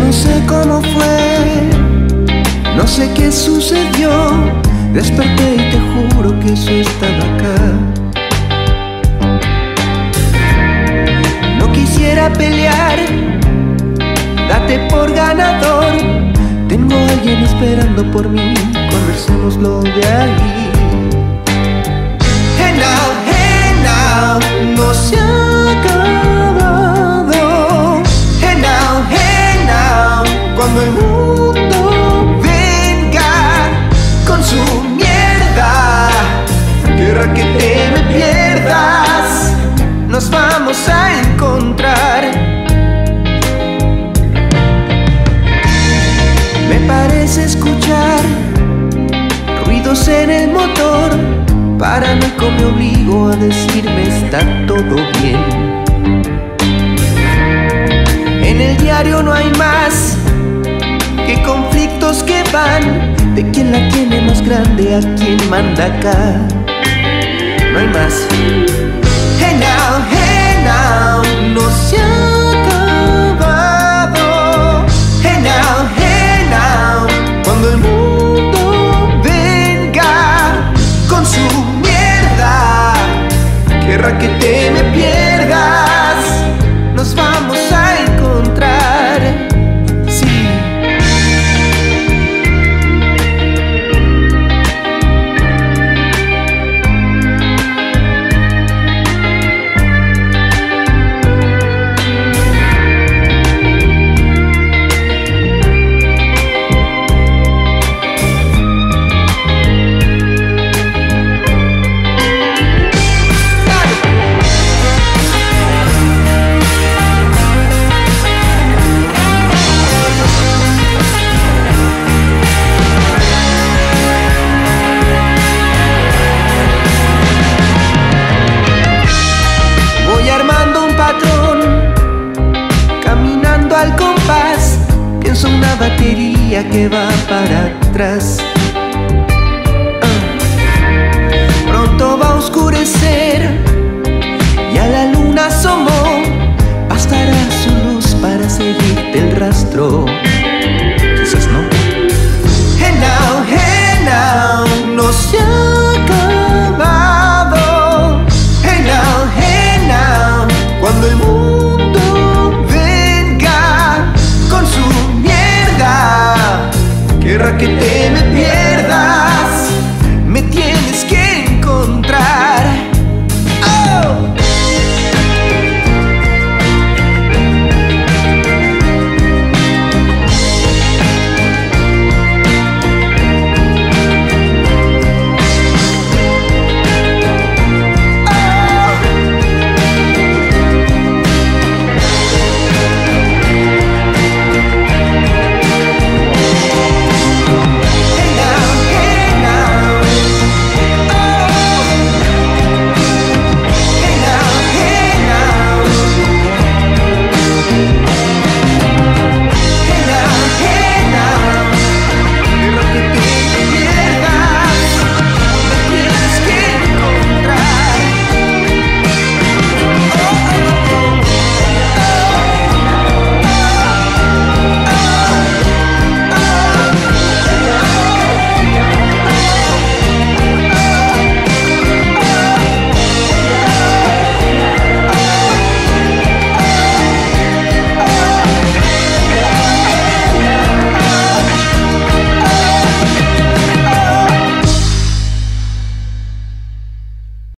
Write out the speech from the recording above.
no sé cómo fue, no sé qué sucedió. Desperté y te juro que eso estaba acá. No quisiera pelear, date por ganador. Tengo a alguien esperando por mí, conversémoslo de ahí. Hey now, no se ha acabado. Hey now, cuando el mundo venga con su mierda, quiera que te me pierdas, nos vamos a encontrar. Me parece escuchar ruidos en el motor. Paranoico me obligo a decirme está todo bien. En el diario no hay más que conflictos que van de quién la tiene más grande a quién manda acá. No hay más. Hey now, no se ha acabado. Hey now, cuando el mundo venga con su mierda, querrá que te me pierdas, nos vamos a encontrar. Sí. Caminando al compás, pienso una batería que va para atrás.